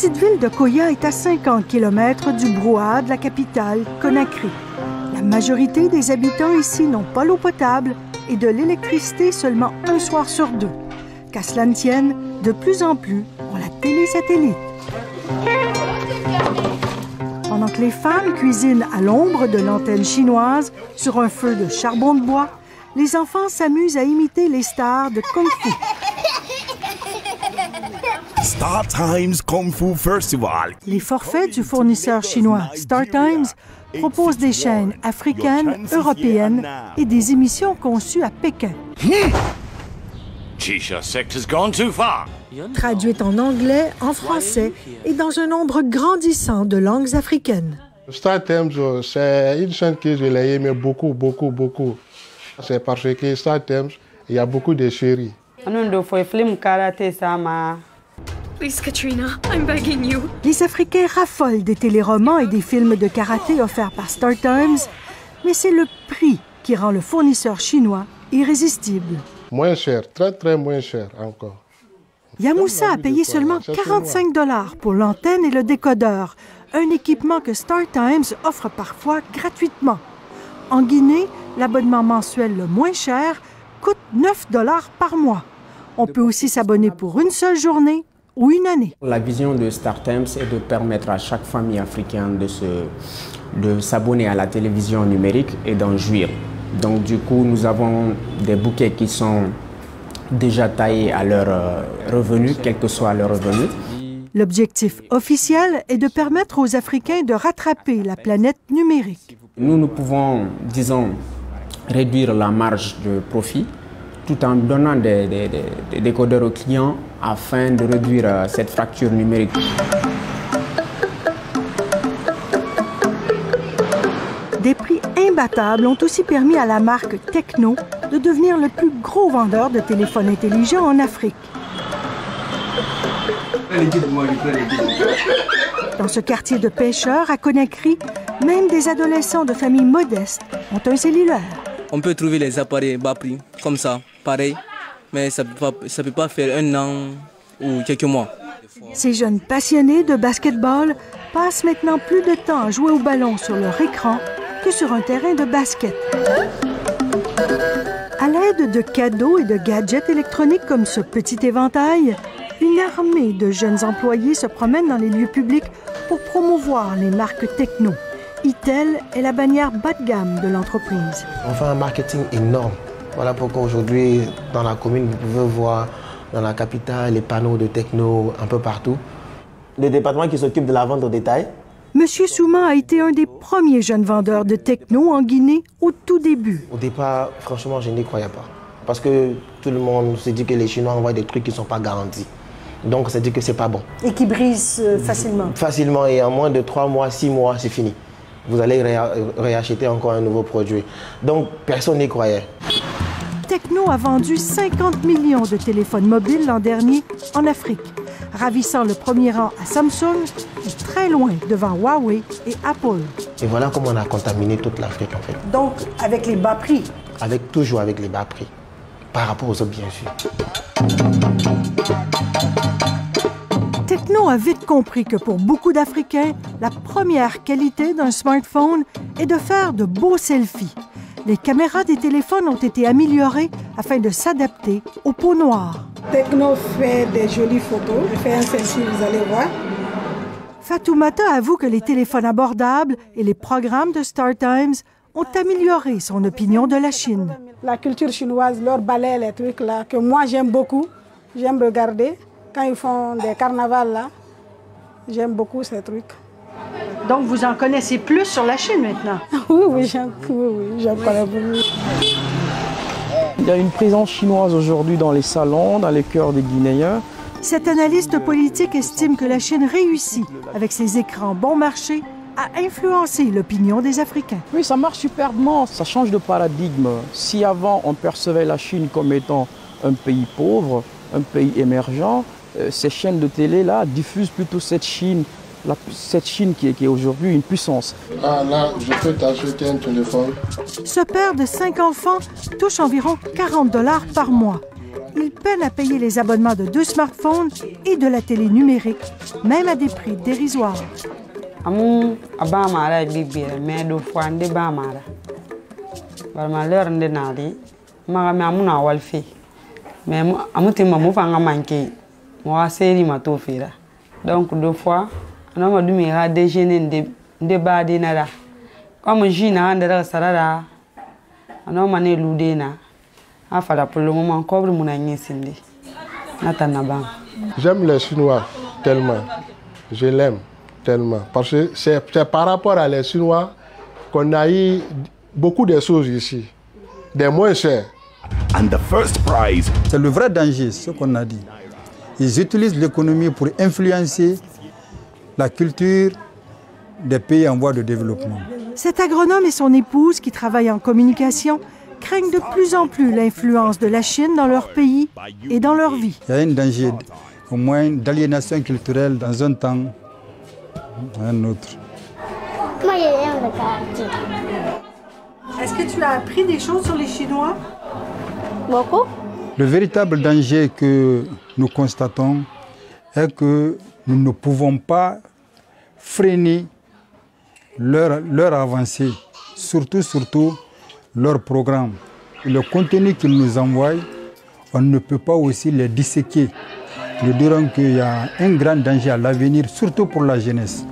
petite ville de Koya est à 50 km du brouhaha de la capitale, Conakry. La majorité des habitants ici n'ont pas l'eau potable et de l'électricité seulement un soir sur deux. Qu'à cela ne tienne, de plus en plus ont la télé satellite. Pendant que les femmes cuisinent à l'ombre de l'antenne chinoise sur un feu de charbon de bois, les enfants s'amusent à imiter les stars de Kung Fu. Star Times Kung Fu Festival. Les forfaits du fournisseur chinois Star Times proposent des chaînes africaines, européennes et des émissions conçues à Pékin. Traduites en anglais, en français et dans un nombre grandissant de langues africaines. Star Times, c'est une chaîne que je l'ai aimée beaucoup. C'est parce que Star Times, il y a beaucoup de séries. Please, Katrina, I'm begging you. Les Africains raffolent des téléromans et des films de karaté offerts par Star Times, mais c'est le prix qui rend le fournisseur chinois irrésistible. Moins cher, très moins cher encore. Yamoussa a payé seulement 45 $ pour l'antenne et le décodeur, un équipement que Star Times offre parfois gratuitement. En Guinée, l'abonnement mensuel le moins cher coûte 9 $ par mois. On peut aussi s'abonner pour une seule journée ou une année. La vision de Star Times est de permettre à chaque famille africaine de s'abonner à la télévision numérique et d'en jouir. Donc du coup, nous avons des bouquets qui sont déjà taillés à leur revenu, quel que soit leur revenu. L'objectif officiel est de permettre aux Africains de rattraper la planète numérique. Nous pouvons, disons, réduire la marge de profit tout en donnant des décodeurs aux clients afin de réduire cette fracture numérique. Des prix imbattables ont aussi permis à la marque Tecno de devenir le plus gros vendeur de téléphones intelligents en Afrique. Dans ce quartier de pêcheurs à Conakry, même des adolescents de familles modestes ont un cellulaire. On peut trouver les appareils bas prix, comme ça, pareil, mais ça peut pas faire un an ou quelques mois. Ces jeunes passionnés de basketball passent maintenant plus de temps à jouer au ballon sur leur écran que sur un terrain de basket. À l'aide de cadeaux et de gadgets électroniques comme ce petit éventail, une armée de jeunes employés se promène dans les lieux publics pour promouvoir les marques Tecno. Itel est la bannière bas de gamme de l'entreprise. On fait un marketing énorme. Voilà pourquoi aujourd'hui, dans la commune, vous pouvez voir dans la capitale les panneaux de Tecno un peu partout. Le département qui s'occupe de la vente au détail. Monsieur Souma a été un des premiers jeunes vendeurs de Tecno en Guinée au tout début. Au départ, franchement, je n'y croyais pas. Parce que tout le monde se dit que les Chinois envoient des trucs qui ne sont pas garantis. Donc, ça dit que c'est pas bon. Et qui brisent facilement. Facilement, et en moins de 3 mois, 6 mois, c'est fini. Vous allez réacheter encore un nouveau produit. Donc, personne n'y croyait. Tecno a vendu 50 millions de téléphones mobiles l'an dernier en Afrique, ravissant le premier rang à Samsung et très loin devant Huawei et Apple. Et voilà comment on a contaminé toute l'Afrique, en fait. Donc, avec les bas prix? Toujours avec les bas prix, par rapport aux autres, bien sûr. Tecno a vite compris que pour beaucoup d'Africains, la première qualité d'un smartphone est de faire de beaux selfies. Les caméras des téléphones ont été améliorées afin de s'adapter aux peaux noires. Tecno fait des jolies photos. Je fais un selfie, vous allez voir. Fatoumata avoue que les téléphones abordables et les programmes de Star Times ont amélioré son opinion de la Chine. La culture chinoise, leur ballet, les trucs là, que moi j'aime beaucoup, j'aime regarder. Quand ils font des carnavals là, j'aime beaucoup ces trucs. Donc vous en connaissez plus sur la Chine maintenant? Oui, j'en connais beaucoup. Il y a une présence chinoise aujourd'hui dans les salons, dans les cœurs des Guinéens. Cet analyste politique estime que la Chine réussit, avec ses écrans bon marché, à influencer l'opinion des Africains. Oui, ça marche superbement, ça change de paradigme. Si avant on percevait la Chine comme étant un pays pauvre, un pays émergent, ces chaînes de télé-là diffusent plutôt cette Chine qui est aujourd'hui une puissance. Ah là, je peux t'acheter un téléphone. Ce père de 5 enfants touche environ 40 $ par mois. ils peinent à payer les abonnements de 2 smartphones et de la télé numérique, même à des prix dérisoires. Donc 2 fois, on a dû me déjeuner de badinada. Comme Gina de Sarada, on a mané l'oudena. Afala pour le moment, cobre mon agné sindi. Natanaban. J'aime les Chinois tellement. Je l'aime tellement. Parce que c'est par rapport à les Chinois qu'on a eu beaucoup de choses ici. Des moins chers. And the first prize. C'est le vrai danger, ce qu'on a dit. Ils utilisent l'économie pour influencer la culture des pays en voie de développement. Cet agronome et son épouse, qui travaillent en communication, craignent de plus en plus l'influence de la Chine dans leur pays et dans leur vie. Il y a un danger, au moins, d'aliénation culturelle dans un temps ou un autre. Est-ce que tu as appris des choses sur les Chinois? Beaucoup. Le véritable danger que nous constatons est que nous ne pouvons pas freiner leur avancée, surtout leur programme. Le contenu qu'ils nous envoient, on ne peut pas aussi les disséquer. Nous dirons qu'il y a un grand danger à l'avenir, surtout pour la jeunesse.